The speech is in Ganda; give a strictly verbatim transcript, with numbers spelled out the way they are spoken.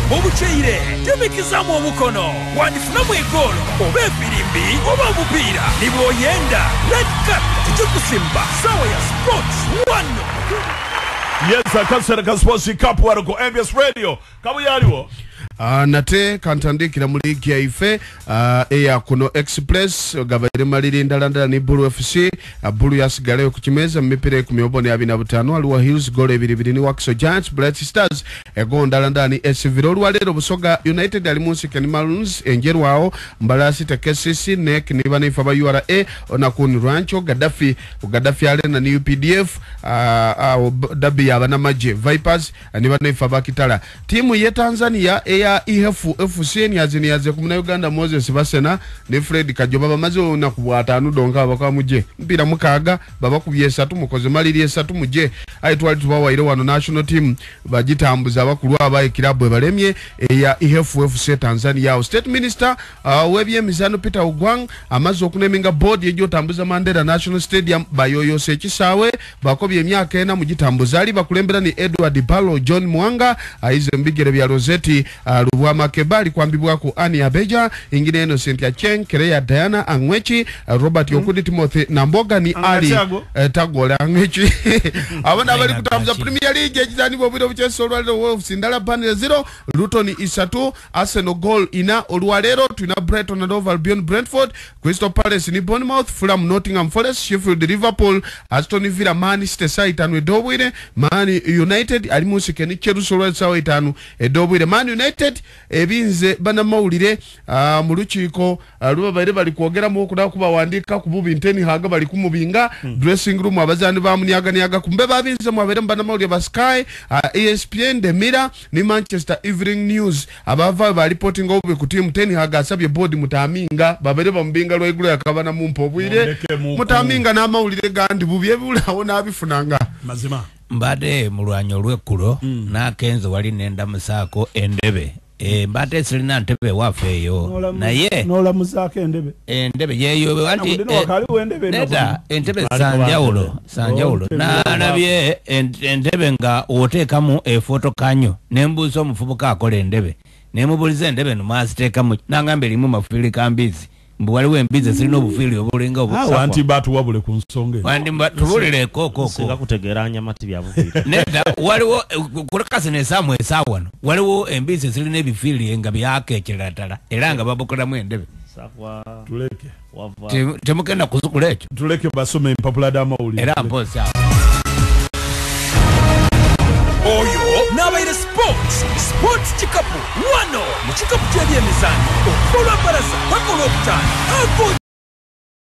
Obukyeire temikizamu omukono wandifunamu egolo oba efirimbi oba omupiira nibwoyenda red cup tujikusimba sawa ya sports wano. Yes, akasera ka sports kikapu wano ku M B S Radio kabu yaliwo. Uh, nate kantandikira muri BUKYEIRE uh, eya kuno express gabaire maliri ndalanda ni Bulu F C uh, Bulu yasigaleyo ku kimeza mipire ku myobone ya bina butano aliwa Hills goal ebiri biri ni Waxo Giants Bright Stars ego ndalanda ni S V olwalero Busoga United ali munsi Ken Maroons enjerwao Mbalasi ta K C C nek ni bana ifaba U R A onakuni Rancho Gaddafi Gaddafi alena ni U P D F uh, uh, dabi ya bana maje Vipers uh, ni bana ifaba Kitala timu ye Tanzania eya I F F C ni azini yaze kumuna Uganda Moses Basena ne Fred Kajoba bamaze na kubwatanu donka bakamuje mpira mukaga baba kubyesatu mukoze maliri esatu muje aitwali tubawaire wano national team bagitambuza abakulu abaye kirabwe balemye eya I F F C Tanzania State Minister uh, webye mizano Peter Ugwang amaze okuneminga board yejo tambuza Mandela National Stadium bayoyo sekisawe bakobye emyaka ena mugitambuza ali bakulembera ni Edward Balo John Mwanga aize mbigere bya Roseti uh, Luwa Makebali kwambibwa ku Ani Abeja ingine eno Cynthia Cheng Kereya Diana Angwechi uh, Robert mm. Yokudi Timothy Namboga ni Ali uh, Tagola Angwechi abana bali kutambuza Premier League ejizani bobiro bucheso olwalero Wolves ndala panel zero Luton isatu Arsenal goal ina olwalero tuna Brighton and Hove Albion Brentford Crystal Palace ni Bournemouth Fulham Nottingham Forest Sheffield Liverpool Aston Villa Manchester City and Dobwire Man United alimusike ni Cheruso sawa itanu Dobwire Man United ebinze bana maulire uh, muluchiko uh, ruba baire bali kwogera mu okuda kuba wandika kububi nteni haga bali kumubinga hmm. dressing room abazani bamunyaga nyaga kumbe babinze mu abere bana maulire ba Sky uh, E S P N The Mirror ni Manchester Evening News abava ba reporting obe ku team teni haga asabye board mutaminga babere bambinga lwa igulu yakabana mu mpobwire mutaminga na maulire gandi bubi ebulawo nabifunanga mazima mbade mulwanyo lwekulo mm. na kenzo wali nenda musako endebe e mbade silina ntebe wafeyo na ye nola musako endebe endebe yeyo wanti neda entebe sanjaulo sanjaulo oh, na nabye endebe nga otekamu e foto kanyo nembuzo mufubuka akole endebe nemubulize endebe no masitekamu nangambe limu mafili kambizi mbwali wembize silino bufili obulinga obusafa ah wanti batu wabule ku nsonge wandi tubulire koko singa kutegeranya mati bya bufili neda waliwo kurakase ne samwe sawano waliwo embize silino ebifili enga byake kiratala elanga babukola mu endebe safwa tuleke wava temukenda kuzukulecho tuleke basome impapula da mauli era mposa Oyo nabaire sports sports kikapu wano mu kikapu ky'ebyemizannyo okukolwa baraza bakolwa obutani